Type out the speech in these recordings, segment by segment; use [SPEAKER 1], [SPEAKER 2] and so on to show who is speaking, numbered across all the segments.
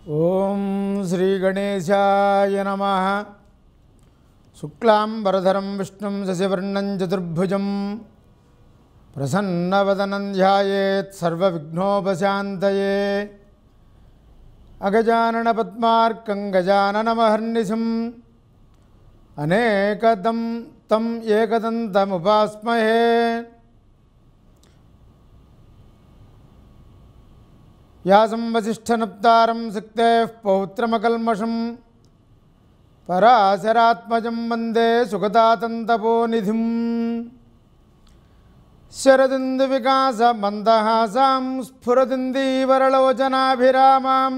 [SPEAKER 1] ఓం శ్రీ గణేశాయ నమః. శుక్లాంబరధరం విష్ణుం శశివర్ణం చతుర్భుజం ప్రసన్నవదనం ధ్యాయేత్ సర్వవిఘ్నోపశాంతయే. అగజానన పద్మార్కం గజాననమహర్నిశం అనేకదం తం ఏకదంతముపాస్మహే. వ్యాసం వసిష్ఠనప్తారం సిక్తేః పౌత్రమకల్మషం పరాశరాత్మజం వందే సుగతాతంతపోనిధిం. శరదిందు మందహాసాం స్ఫురదిందీవరలోచనాభిరామాం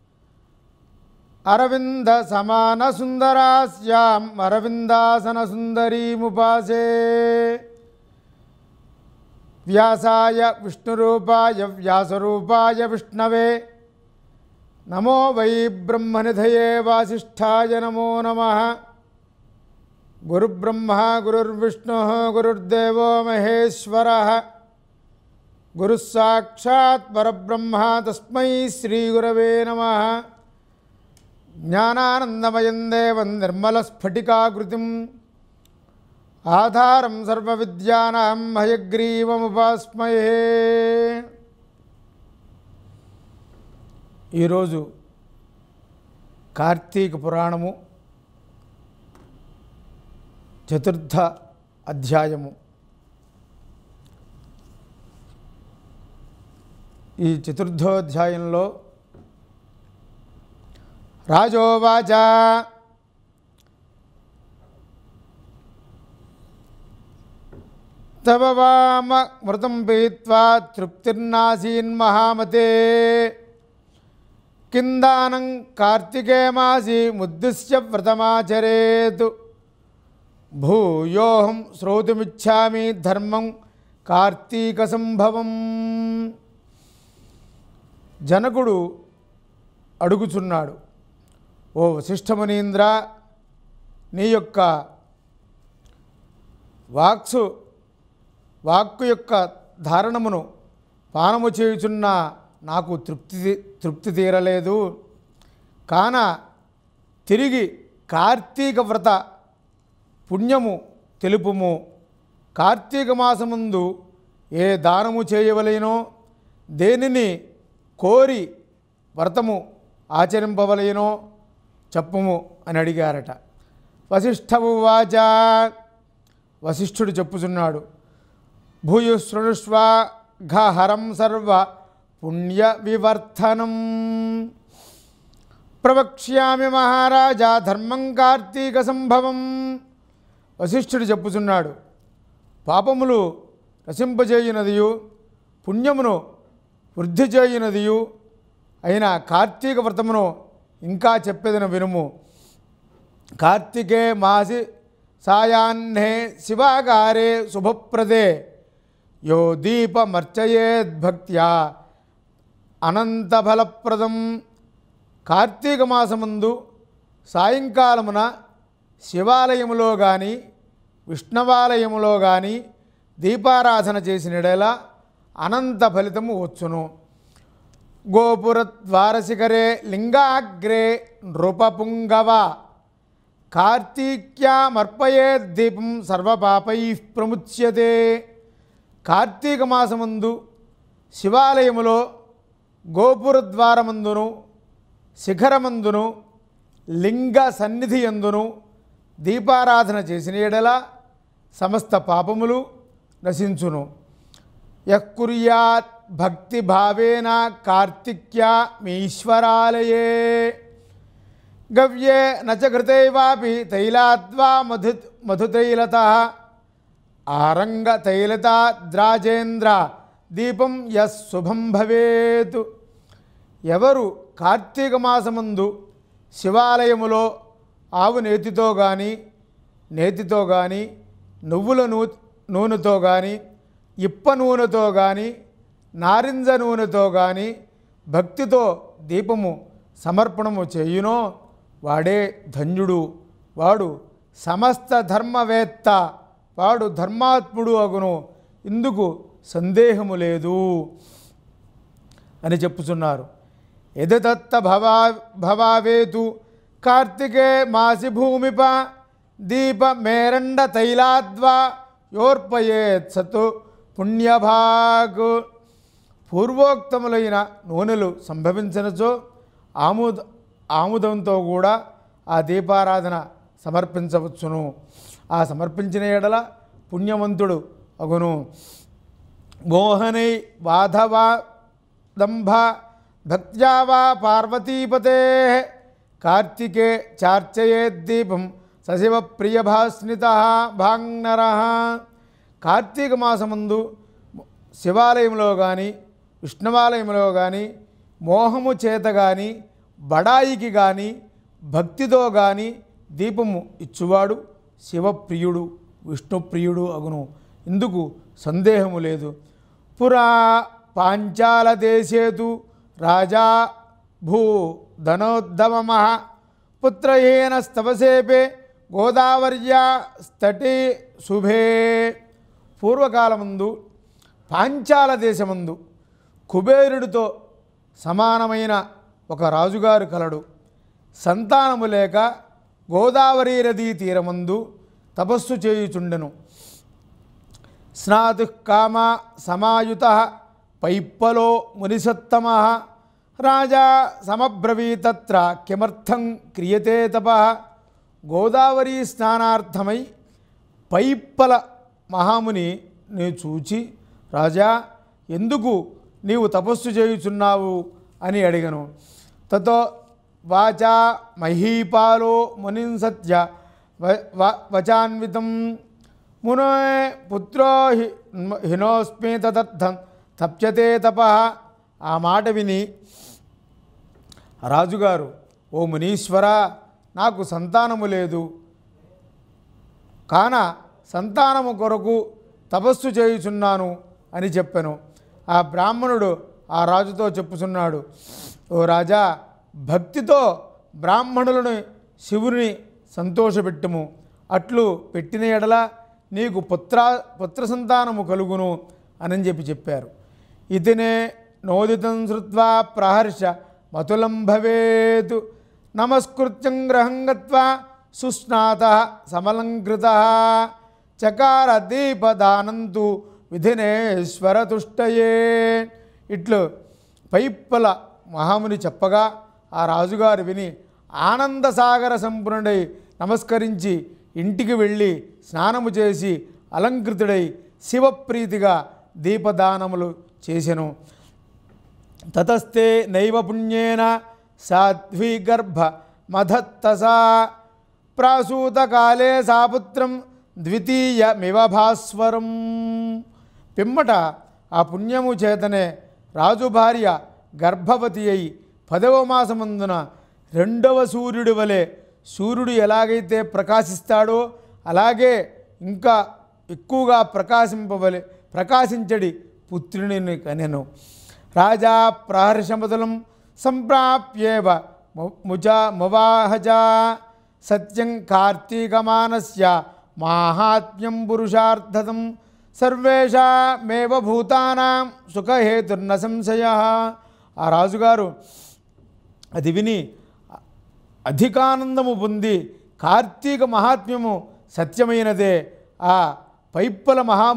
[SPEAKER 1] అరవింద సమాన సుందరాస్యాం అరవిందాసన సుందరీముపాసే. వ్యాసాయ విష్ణురూపాయ వ్యాసరూపాయ విష్ణవే నమో వై బ్రహ్మనిధయే వాసిష్ఠాయ నమో నమః. గురుబ్రహ్మ గురుర్విష్ణుః గురుర్దేవో మహేశ్వరః గురుస్సాక్షాత్ పరబ్రహ్మ తస్మై శ్రీగురవే నమః. జ్ఞానానందమయం దేవం నిర్మలస్ఫటికాకృతిం ఆధారం సర్వవిద్యానాం హయగ్రీవముపాస్మహే. ఈరోజు కార్తీక పురాణము చతుర్థ అధ్యాయము. ఈ చతుర్థోధ్యాయంలో రాజోవాచ తవ వామ మృతం పీత్వా తృప్తిర్నాసీన్మహామతే కిందానం కార్తికే మాసి ముద్దిశ్య వ్రతమాచరేత్ భూయోహం శ్రోతుమిచ్ఛామి ధర్మం కార్తీక సంభవం. జనకుడు అడుగుచున్నాడు, ఓ వశిష్ఠమునీంద్ర, నీ యొక్క వాక్కు యొక్క ధారణమును పానము చేయుచున్న నాకు తృప్తి తీరలేదు. కాన తిరిగి కార్తీక వ్రత పుణ్యము తెలుపుము. కార్తీక మాసముందు ఏ దానము చేయవలెనో, దేనిని కోరి వ్రతము ఆచరింపవలెనో చెప్పుము అని అడిగారట. వశిష్ఠమువాచ, వశిష్ఠుడు చెప్పుచున్నాడు, భూయుశృణుష్వ ఘహరం సర్వ పుణ్య వివర్ధనం ప్రవక్ష్యామి మహారాజా ధర్మం కార్తీక సంభవం. వశిష్ఠుడు చెప్పుచున్నాడు, పాపములు నశింపజేయునదియు పుణ్యమును వృద్ధి చేయునదియు అయిన కార్తీక వ్రతమును ఇంకా చెప్పేదను వినుము. కార్తికే మాసి సాయాహ్నే శివాగారే శుభప్రదే యో దీపమర్చయేద్భక్త్యా అనంతఫలప్రదం. కార్తీక మాసముందు సాయంకాలమున శివాలయములో కానీ విష్ణవాలయములో కానీ దీపారాధన చేసినడేలా అనంత ఫలితము వచ్చును. గోపురద్వారశిఖరే లింగాగ్రే నృపపుంగవ కార్తీక్యామర్పయేద్దీపం సర్వపాపై ప్రముచ్యతే. కార్తీక మాసమందు శివాలయములో గోపురద్వారమందును శిఖరమందును లింగ సన్నిధి యందును దీపారాధన చేసిన యెడల సమస్త పాపములు నశించును. యః కుర్యాత్ భక్తిభావేన కార్తిక్యామీశ్వరాలయే గవ్యే నచ ఘృతైవాపి తైలాద్వా మధుతైలతః ఆరంగతైలతాద్రాజేంద్ర దీపం యస్ శుభం భవేత్. ఎవరు కార్తీక మాసమందు శివాలయములో ఆవు నేతితో కానీ నువ్వుల నూనెతో కానీ ఇప్ప నూనెతో కానీ నారింజ నూనెతో కానీ భక్తితో దీపము సమర్పణము చేయునో వాడే ధన్యుడు, వాడు సమస్త ధర్మవేత్త, వాడు ధర్మాత్ముడు అగును, ఇందుకు సందేహము లేదు అని చెప్పుచున్నారు. యదతత్త భవావేతు కార్తికే మాసి భూమిప దీప మేరండ తైలాద్వా యోర్పయేత్ సతు పుణ్యభాగ్. పూర్వోక్తములైన నూనెలు సంభవించినచో ఆముదంతో కూడా ఆ దీపారాధన సమర్పించవచ్చును. ఆ సమర్పించిన ఎడల పుణ్యవంతుడు అగును. మోహనై వాధవా దంభ భక్త్యా వా పార్వతీపతే కార్తికే చార్చయేద్దీపం సశివ ప్రియభాస్నిత భాంగ్నర. కార్తీక మాసమందు శివాలయంలో కానీ విష్ణువాలయంలో కానీ మోహము చేత కానీ బడాయికి కానీ భక్తితో కానీ దీపము ఇచ్చువాడు శివప్రియుడు విష్ణుప్రియుడు అగును. ఇందుకు సందేహము లేదు. పురా పాంచాల దేశేతు రాజా భూ ధనోద్ధమ పుత్రహీన స్తవసేపే గోదావర్యా స్తటి శుభే. పూర్వకాలమందు పాంచాల దేశమందు కుబేరుడితో సమానమైన ఒక రాజుగారు కలడు. సంతానము లేక గోదావరి నదీ తీరమందు తపస్సు చేయుచుండెను. స్నాతు కామ సమాయుత పైప్పలో మునిసత్తమ రాజా సమబ్రవీతత్ర కిమర్థం క్రియతే తప. గోదావరి స్నానార్థమై పైప్పల మహాముని నీ చూచి, రాజా ఎందుకు నీవు తపస్సు చేయుచున్నావు అని అడిగను. తతో వాచా మహీపాలో మునిం సత్య వచాన్వితం మునో పుత్రో హినోస్మి తదర్థం తప్యతే తప. ఆ మాట విని రాజుగారు, ఓ మునీశ్వర, నాకు సంతానము లేదు కాన సంతానము కొరకు తపస్సు చేయుచున్నాను అని చెప్పాను. ఆ బ్రాహ్మణుడు ఆ రాజుతో చెప్పుచున్నాడు, ఓ రాజా, భక్తితో బ్రాహ్మణులను శివుని సంతోషపెట్టుము. అట్లు పెట్టిన ఎడల నీకు పుత్ర సంతానము కలుగును అని చెప్పారు. ఇతినే నోదితం శ్రుత్వా ప్రహర్ష మతులం భవేతు నమస్కృత్యం గ్రహం గత్వా సుస్నాత సమలంకృత చకార దీపదానంతు విధినేశ్వర తుష్టయే. ఇట్లు పైప్పల మహాముని చెప్పగా ఆ రాజుగారు విని ఆనందసాగర సంపన్నుడై నమస్కరించి ఇంటికి వెళ్ళి స్నానము చేసి అలంకృతుడై శివప్రీతిగా దీపదానములు చేసెను. తతస్తే నైవ పుణ్యేన సాధ్వీగర్భ మధత్తసా ప్రాసూతకాలే సాపుత్రం ద్వితీయమివ భాస్వరం. పిమ్మట ఆ పుణ్యము చేతనే రాజు భార్య గర్భవతి అయి 10వ మాసమందున 2వ సూర్యుడి వలె, సూర్యుడు ఎలాగైతే ప్రకాశిస్తాడో అలాగే ఇంకా ఎక్కువగా ప్రకాశించడి పుత్రుని కనెను. రాజా ప్రహర్షమతులం సంప్రాప్యేవ మువాహజ సత్యం కార్తీకమానస్య మాహాత్మ్యం పురుషార్థతం సర్వేషామేవ భూతానాం సుఖహేతుర్న సంశయ. ఆ రాజుగారు అది విని అధికానందము పొంది, కార్తీక మహాత్మ్యము సత్యమైనదే, ఆ పైప్పల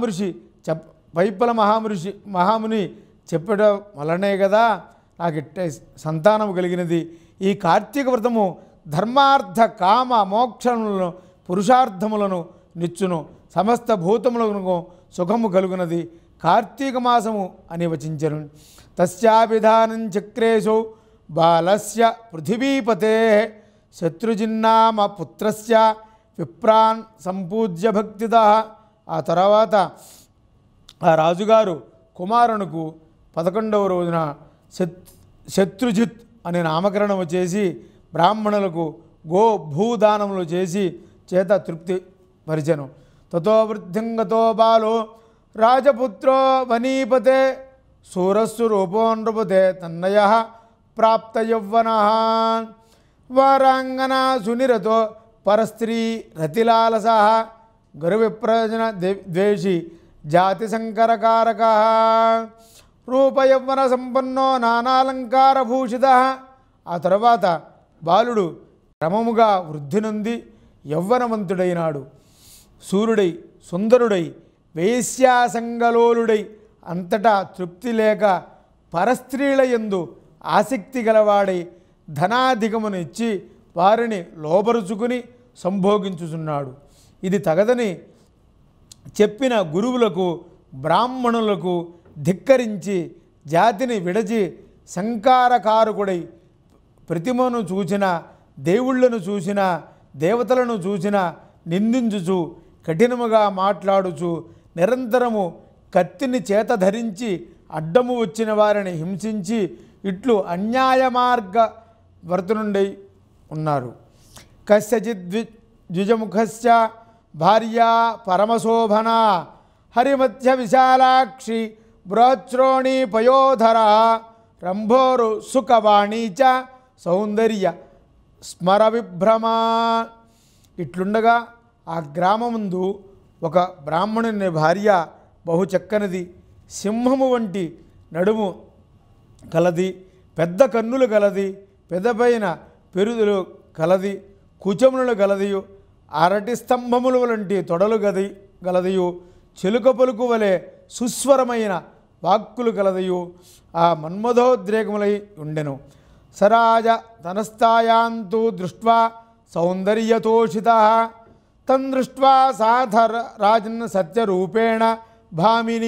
[SPEAKER 1] మహాముని చెప్పడం వలనే కదా నాకు ఇట్టే సంతానము కలిగినది. ఈ కార్తీక వ్రతము ధర్మార్థ కామ మోక్షములను పురుషార్థములను నిచ్చును, సమస్త భూతములకు సుఖము కలుగునది. కార్తీక మాసము అని వచించను. తస్యాభిధానం చక్రేశౌ బాలస్య పృథివీపతే శత్రుజిన్నామ పుత్రస్య విప్రాన్ సంపూజ్య భక్తిత. ఆ తర్వాత ఆ రాజుగారు కుమారునికి 11వ రోజున శత్రుజిత్ అనే నామకరణము చేసి బ్రాహ్మణులకు భూదానములు చేసి చేత తృప్తి పరిచెను. తతో వృద్ధింగతో బాలో రాజపుత్రో వనీపతే సూరస్సు రూపో నృపతే తన్నయ ప్రాప్త యౌవన వారాంగన సునిరతో పరస్త్రీ రతిలాలస గురువిప్రజన ద్వేషి జాతి సంకరకారక రూపయవ్వన సంపన్నో నానాలంకారభూషిత. ఆ తర్వాత బాలుడు క్రమముగా వృద్ధి నొంది యవ్వనవంతుడైనాడు. సూర్యుడై సుందరుడై వేశ్యాసంగలోలుడై అంతటా తృప్తి లేక పరస్త్రీల యందు ఆసక్తి గలవాడై ధనాధికమును ఇచ్చి వారిని లోబరుచుకుని సంభోగించుచున్నాడు. ఇది తగదని చెప్పిన గురువులకు బ్రాహ్మణులకు ధిక్కరించి జాతిని విడచి సంకారకారకుడై ప్రతిమను చూచిన దేవుళ్లను చూసిన దేవతలను చూసిన నిందించుచు కఠినముగా మాట్లాడుచు నిరంతరము కత్తిని చేత ధరించి అడ్డము వచ్చిన వారిని హింసించి ఇట్లు అన్యాయ మార్గ వర్తనుండై ఉన్నారు. కస్యచిద్విజముఖస్య భార్యా పరమశోభన హరిమధ్య విశాలాక్షి బృహశ్రోణి పయోధర రంభోరు సుఖవాణి చ సౌందర్య స్మర విభ్రమ. ఇట్లుండగా ఆ గ్రామముందు ఒక బ్రాహ్మణుని భార్య బహు చక్కనిది, సింహము వంటి నడుము కలది, పెద్ద కన్నులు కలది, పెదపైన పెరుదులు కలది, కుచములు గలదియు, అరటి స్తంభముల వంటి తొడలు గలదియు, చెలుక పలుకు వలె సుస్వరమైన వాక్కులు కలదియు, ఆ మన్మథోద్రేకములై ఉండెను. సరాజ తనస్థాయాంతు దృష్ట్వా సౌందర్యతోషిత తం దృష్ట్వా సాధర రాజన్ సత్యరూపేణ భామిని.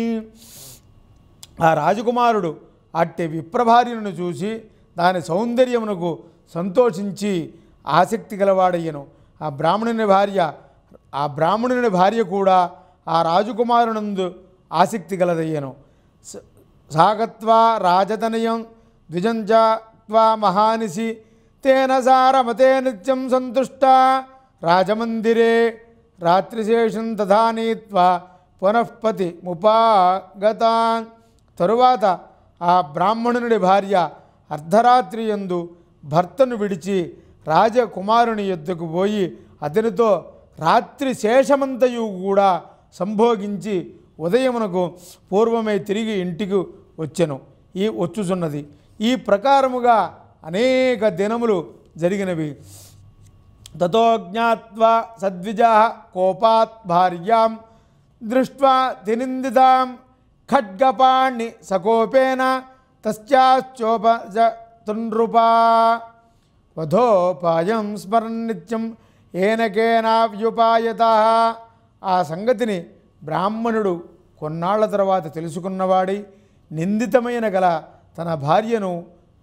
[SPEAKER 1] ఆ రాజకుమారుడు అట్టి విప్రభార్యను చూసి దాని సౌందర్యమునకు సంతోషించి ఆసక్తి గలవాడయ్యను. ఆ బ్రాహ్మణుని భార్య కూడా ఆ రాజకుమారునందు ఆసక్తి గలదయ్యను. సాగత్వా రాజతనయం ద్విజంజాత్వా మహానిసి తేన సారమతే నిత్యం సంతుష్ట రాజమందిరే రాత్రిశేషం తథా నీత్వా పునఃపతి ముపాగతాన్. తరువాత ఆ బ్రాహ్మణుని భార్య అర్ధరాత్రి యందు భర్తను విడిచి రాజకుమారుని యొద్దకు పోయి అతనితో రాత్రి శేషమంతయు కూడా సంభోగించి ఉదయమునకు పూర్వమే తిరిగి ఇంటికి వచ్చుచున్నది. ఈ ప్రకారముగా అనేక దినములు జరిగినవి. తతో జ్ఞాత్వా సద్విజా కోపాత్ భార్యాం దృష్ట్వా తినిందితాం ఖడ్గపాణి సకోపేన తస్యాశ్చోపజతుండ్రుపా వధోపాయం స్మరన్ నిత్యం ఏనకేనావ్యుపాయత. ఆ సంగతిని బ్రాహ్మణుడు కొన్నాళ్ల తర్వాత తెలుసుకున్నవాడై నిందితమైన గల తన భార్యను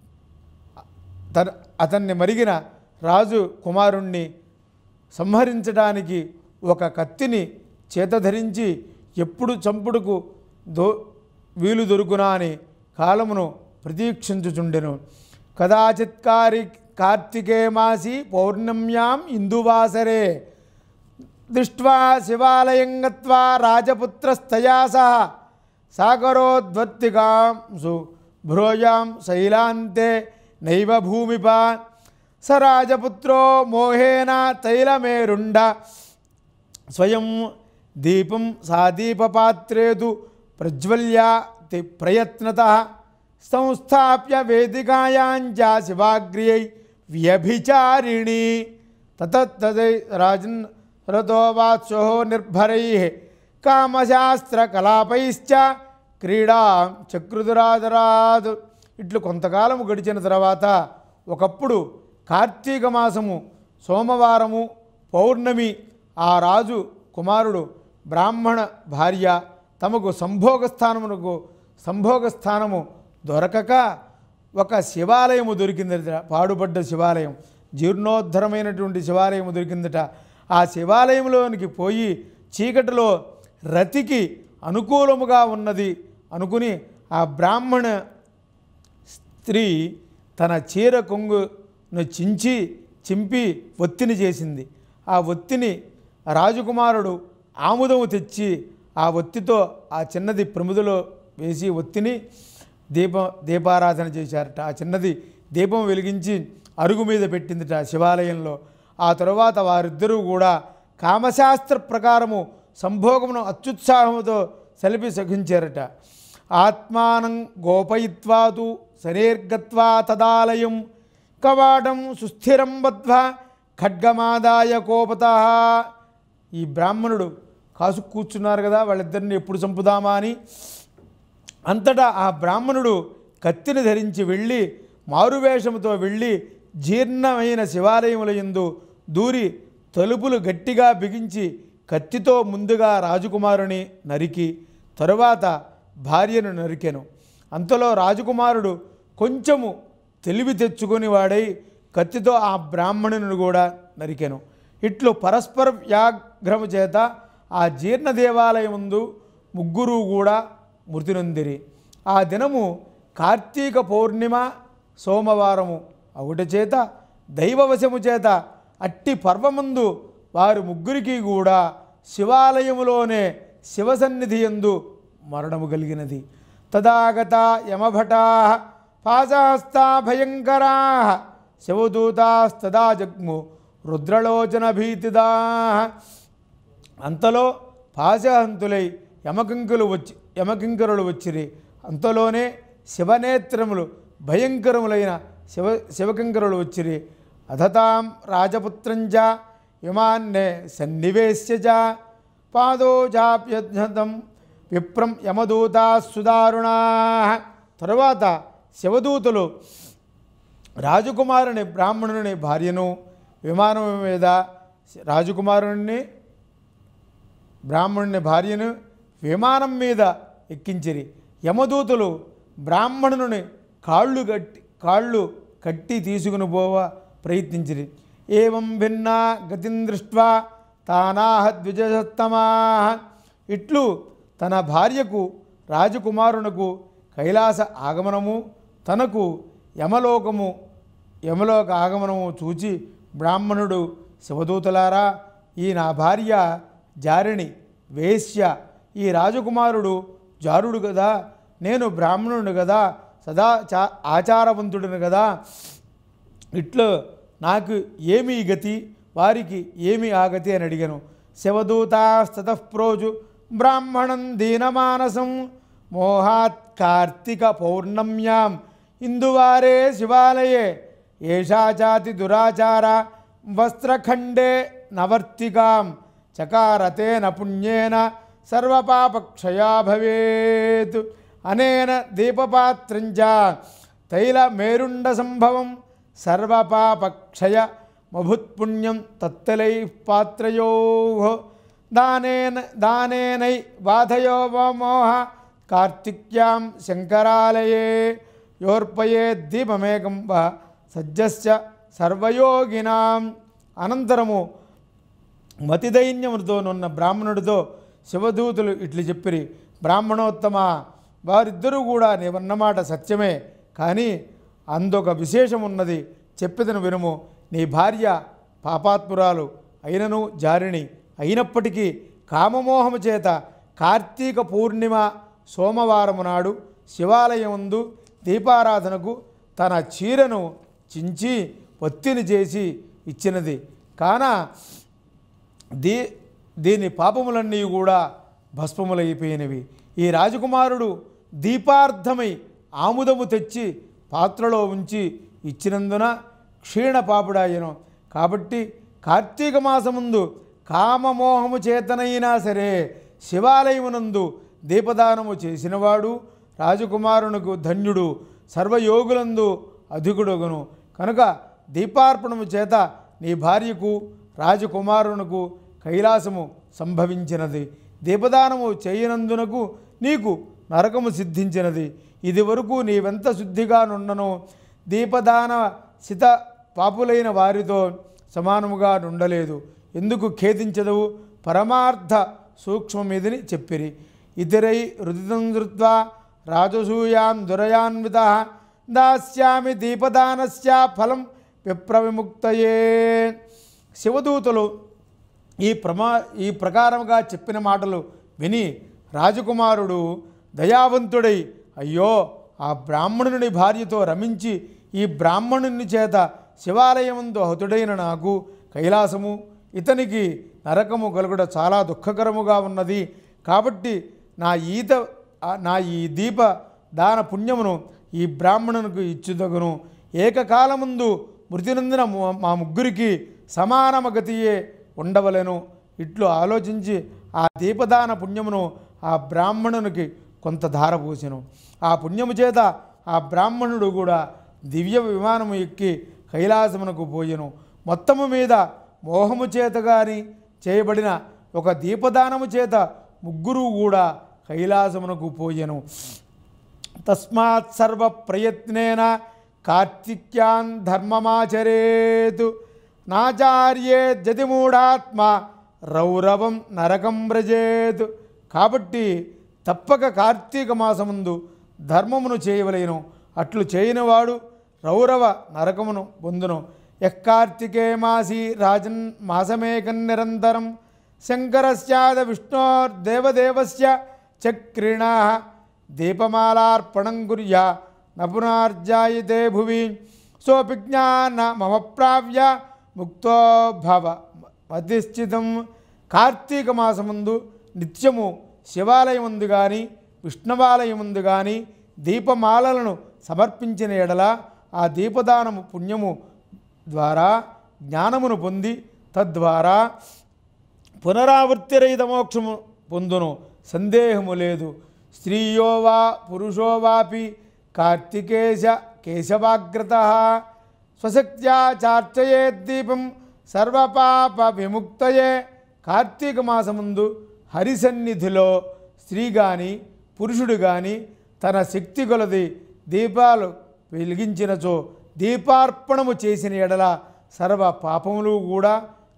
[SPEAKER 1] అతన్ని మరిగిన రాజు కుమారుణ్ణి సంహరించడానికి ఒక కత్తిని చేతధరించి ఎప్పుడు చంపుడుకు వీలు దొరుకునా అని కాలమును ప్రతీక్షించుచుండెను. కదాచిత్ కార్తికే మాసి పౌర్ణమ్యాం ఇందువాసరే దృష్ట్వా శివాలయం గత్వా రాజపుత్రస్తయా సహ సాగరోద్వర్తికాంసు భ్రోయాం శైలాంతే నైవ భూమిప స రాజపుత్రో మోహేన తైలమేరుండ స్వయం దీపం సాదీపపాత్రేతు ప్రజ్వల్యాతి ప్రయత్నతః సంస్థాప్య వేదికాయాంచ శివాగ్ర్యై వ్యభిచారిణి తతై రాజన్ రతో వాత్సో నిర్భరైః కామశాస్త్రకలాపైశ్చ క్రీడా చక్రుదురాదరాదు. ఇట్లు కొంతకాలము గడిచిన తర్వాత ఒకప్పుడు కార్తీక మాసము సోమవారము పౌర్ణమి ఆ రాజు కుమారుడు బ్రాహ్మణ భార్య తమకు సంభోగస్థానము దొరకక ఒక శివాలయము దొరికిందట. పాడుపడ్డ శివాలయం, జీర్ణోద్ధరమైనటువంటి శివాలయము దొరికిందట. ఆ శివాలయంలోనికి పోయి చీకటిలో రతికి అనుకూలముగా ఉన్నది అనుకుని ఆ బ్రాహ్మణ స్త్రీ తన చీర కొంగును చింపి ఒత్తిని చేసింది. ఆ ఒత్తిని రాజకుమారుడు ఆముదము తెచ్చి ఆ ఒత్తితో ఆ చిన్నది ప్రమిదలో వేసి ఒత్తిని దీపారాధన చేశారట. ఆ చిన్నది దీపం వెలిగించి అరుగు మీద పెట్టిందిట శివాలయంలో. ఆ తరువాత వారిద్దరూ కూడా కామశాస్త్ర ప్రకారము సంభోగమును అత్యుత్సాహముతో సలిపి సహించారట. ఆత్మానం గోపయిత్వా తు శనేర్గత్వా తదాలయం కవాటం సుస్థిరం బద్ధ్వా ఖడ్గమాదాయ కోపతః. ఈ బ్రాహ్మణుడు కాసు కూర్చున్నారు కదా, వాళ్ళిద్దరిని ఎప్పుడు చంపుదామా అని. అంతటా ఆ బ్రాహ్మణుడు కత్తిని ధరించి వెళ్ళి మారువేషముతో వెళ్ళి జీర్ణమైన శివాలయముల యందు దూరి తలుపులు గట్టిగా బిగించి కత్తితో ముందుగా రాజకుమారుని నరికి తరువాత భార్యను నరికెను. అంతలో రాజకుమారుడు కొంచెము తెలివి తెచ్చుకొని వాడై కత్తితో ఆ బ్రాహ్మణుని కూడా నరికెను. ఇట్లు పరస్పర వ్యాఘ్రము చేత ఆ జీర్ణ దేవాలయం ముందు ముగ్గురు కూడా మృతి నొందిరి. ఆ దినము కార్తీక పౌర్ణిమ సోమవారము అవుట చేత దైవవశము చేత అట్టి పర్వమందు వారు ముగ్గురికి కూడా శివాలయములోనే శివసన్నిధి యందు మరణము కలిగినది. తదాగత యమభటా పాశహస్తా భయంకరా శివదూతాస్తదా జగ్ము రుద్రలోచన భీతిదా. అంతలో పాశహంతులై యమకింకరులు వచ్చిరి. అంతలోనే శివనేత్రములు భయంకరములైన శివకింకరులు వచ్చిరి. అధతాం రాజపుత్రంచ యమాన్నే సన్నివేశ్య చ పాదో చాప్యధతం విప్రం యమదూతా సుదారుణా. తరువాత శివదూతలు రాజకుమారుని బ్రాహ్మణుని భార్యను విమానం మీద రాజకుమారుని బ్రాహ్మణుని భార్యను విమానం మీద ఎక్కించిరి. యమదూతలు బ్రాహ్మణుని కాళ్ళు కట్టి తీసుకుని పోవ ప్రయత్నించిరి. ఏవం భిన్నా గతిం దృష్ట్వా తానాహ ద్విజసత్తమా. ఇట్లు తన భార్యకు రాజకుమారునకు కైలాస ఆగమనము తనకు యమలోక ఆగమనము చూచి బ్రాహ్మణుడు శివదూతలారా, ఈ నా భార్య జారిణి వేశ్య, ఈ రాజకుమారుడు జారుడు కదా, నేను బ్రాహ్మణుడు కదా, సదా ఆచారవంతుడిని కదా, ఇట్లు నాకు ఏమి గతి, వారికి ఏమి ఆగతి అని అడిగాను. శివదూతాస్తతఃప్రోజు బ్రాహ్మణం దీనమానసం మోహాత్ కార్తీక పౌర్ణమ్యాం ఇందువారే శివాలయే ఏషా చాతి దురాచార వస్త్రఖండే నవర్తికాం చకారతేన పుణ్యేన సర్వపాపక్షయా భవేత్. అనేన దీపపాత్రంచ తైలమేరుండ సంభవం సర్వపాపక్షయ మభుత్పుణ్యం తత్తలై పాత్రయో దానేనై బాధయో మోహ కార్తిక్యాం శంకరాలయే యోర్పయే దీపమేకం వా సజ్జస్య సర్వయోగినాం. అనంతరము మతిదైన్యముతోనున్న బ్రాహ్మణుడితో శివదూతులు ఇట్లు చెప్పిరి. బ్రాహ్మణోత్తమ, వారిద్దరూ కూడా నీవన్నమాట సత్యమే, కానీ అందొక విశేషం ఉన్నది, చెప్పిదను వినుము. నీ భార్య పాపాత్మురాలు అయినను జారిణి అయినప్పటికీ కామమోహము చేత కార్తీక పూర్ణిమ సోమవారము నాడు శివాలయముందు దీపారాధనకు తన చీరను చించి ఒత్తిని చేసి ఇచ్చినది. కాన దీని పాపములన్నీ కూడా భస్మములైపోయినవి. ఈ రాజకుమారుడు దీపార్థమై ఆముదము తెచ్చి పాత్రలో ఉంచి ఇచ్చినందున క్షీణపాపుడాయను. కాబట్టి కార్తీక మాసముందు కామమోహము చేతనైనా సరే శివాలయమునందు దీపదానము చేసినవాడు రాజకుమారునికి ధన్యుడు, సర్వయోగులందు అధికుడుగును. కనుక దీపార్పణము చేత నీ భార్యకు రాజకుమారునకు కైలాసము సంభవించినది. దీపదానము చేయనందునకు నీకు నరకము సిద్ధించినది. ఇది వరకు నీవెంత శుద్ధిగా నుండను దీపదాన సిత పాపులైన వారితో సమానముగా నుండలేదు. ఎందుకు ఖేదించదవు? పరమార్థ సూక్ష్మమిదిని చెప్పిరి. ఇతరై రుదితం ధృత్వా రాజసూయాన్ దురయాన్విత దాస్యామి దీపదానస్య ఫలం విప్రవిముక్తయే. శివదూతలు ఈ ప్రకారముగా చెప్పిన మాటలు విని రాజకుమారుడు దయావంతుడై, అయ్యో, ఆ బ్రాహ్మణుని భార్యతో రమించి ఈ బ్రాహ్మణుని చేత శివాలయముందు హతుడైన నాకు కైలాసము, ఇతనికి నరకము కలుగుట చాలా దుఃఖకరముగా ఉన్నది. కాబట్టి నా నా ఈ దీప దాన పుణ్యమును ఈ బ్రాహ్మణునికి ఇచ్చుదగును. ఏకకాలముందు మృతి నొందిన మా ముగ్గురికి సమానమగతియే ఉండవలెను. ఇట్లు ఆలోచించి ఆ దీపదాన పుణ్యమును ఆ బ్రాహ్మణునికి కొంత ధారపోసెను. ఆ పుణ్యము చేత ఆ బ్రాహ్మణుడు కూడా దివ్య విమానము ఎక్కి కైలాసమునకు పోయెను. మొత్తము మీద మోహము చేత గాని చేయబడిన ఒక దీపదానము చేత ముగ్గురు కూడా కైలాసమునకు పోయెను. తస్మాత్ సర్వ ప్రయత్నేన కార్తిక్యాన్ ధర్మమాచరేతు నాచార్యే జతిమూఢాత్మ రౌరవం నరకం వ్రజేతు. కాబట్టి తప్పక కార్తీక మాసముందు ధర్మమును చేయవలేను. అట్లు చేయనివాడు రౌరవ నరకమును పొందును. యఃకార్తికే మాసి రాజన్ మాసమేకం నిరంతరం శంకరస్యాద విష్ణోర్దేవదేవస్య చక్రిణః దీపమాలార్పణం కుర్యా నపునార్జాయితే భువి సోపిజ్ఞాన మమ ప్రావ్య ముక్తో భవ మతిశ్చితం. కార్తీక మాసముందు నిత్యము శివాలయముందు కానీ విష్ణువాలయముందు కానీ దీపమాలలను సమర్పించిన ఎడల ఆ దీపదానము పుణ్యము ద్వారా జ్ఞానమును పొంది తద్వారా పునరావృత్తిరహిత మోక్షము పొందును. సందేహము లేదు. స్త్రీయో వా పురుషో వాపి కార్తికేశ కేశవాగ్రతః స్వశక్త్యా చార్చయేద్దీపం సర్వపాప విముక్తయే. కార్తీక మాసముందు హరిసన్నిధిలో స్త్రీ కానీ పురుషుడు కానీ తన శక్తి కొలది దీపాలు వెలిగించినచో దీపార్పణము చేసిన ఎడల సర్వ పాపములు కూడా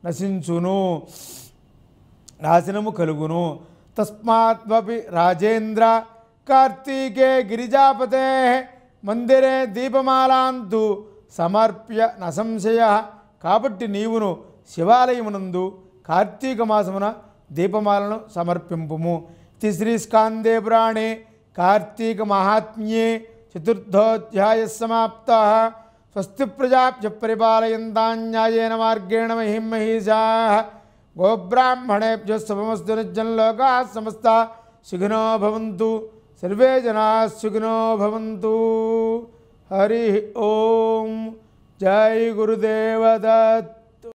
[SPEAKER 1] నాశనము కలుగును. తస్మాత్వపి రాజేంద్ర కార్తీకే గిరిజాపతే మందిరే దీపమాలాంతు సమర్ప్య నసంశయ. కాబట్టి నీవును శివాలయమునందు కార్తీక మాసమున దీపమాలను సమర్పింపుము. శ్రీ స్కాందే పురాణే కార్తీక మహాత్మ్యే చతుర్థోధ్యాయ సమాప్త. స్వస్తి ప్రజాభ్య పరిపాలయంతాన్యాయేన మార్గేణ మహిం మహిషాః. గోబ్రాహ్మణేభ్యో శుభమస్తు. నిత్యం లోకాః సమస్తాః సుఖినో భవంతు. సర్వే జనాః సుఖినో భవంతు. హరి ఓం. జై గురుదేవ దత్త.